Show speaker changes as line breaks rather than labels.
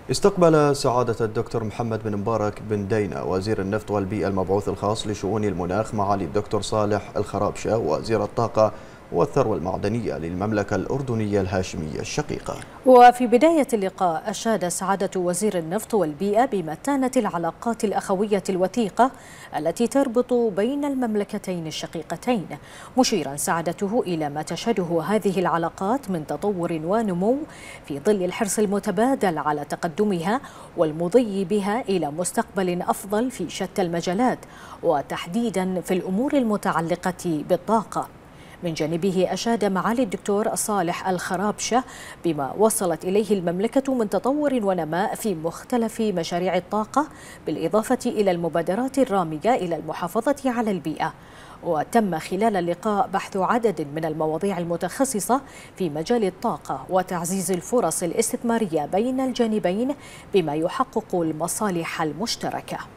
استقبل سعادة الدكتور محمد بن مبارك بن دينا وزير النفط والبيئة المبعوث الخاص لشؤون المناخ معالي الدكتور صالح الخرابشة وزير الطاقة والثروة المعدنية للمملكة الأردنية الهاشمية الشقيقة.
وفي بداية اللقاء أشاد سعادة وزير النفط والبيئة بمتانة العلاقات الأخوية الوثيقة التي تربط بين المملكتين الشقيقتين، مشيرا سعادته إلى ما تشهده هذه العلاقات من تطور ونمو في ظل الحرص المتبادل على تقدمها والمضي بها إلى مستقبل أفضل في شتى المجالات، وتحديدا في الأمور المتعلقة بالطاقة. من جانبه أشاد معالي الدكتور صالح الخرابشة بما وصلت إليه المملكة من تطور ونماء في مختلف مشاريع الطاقة، بالإضافة إلى المبادرات الرامية إلى المحافظة على البيئة. وتم خلال اللقاء بحث عدد من المواضيع المتخصصة في مجال الطاقة وتعزيز الفرص الاستثمارية بين الجانبين بما يحقق المصالح المشتركة.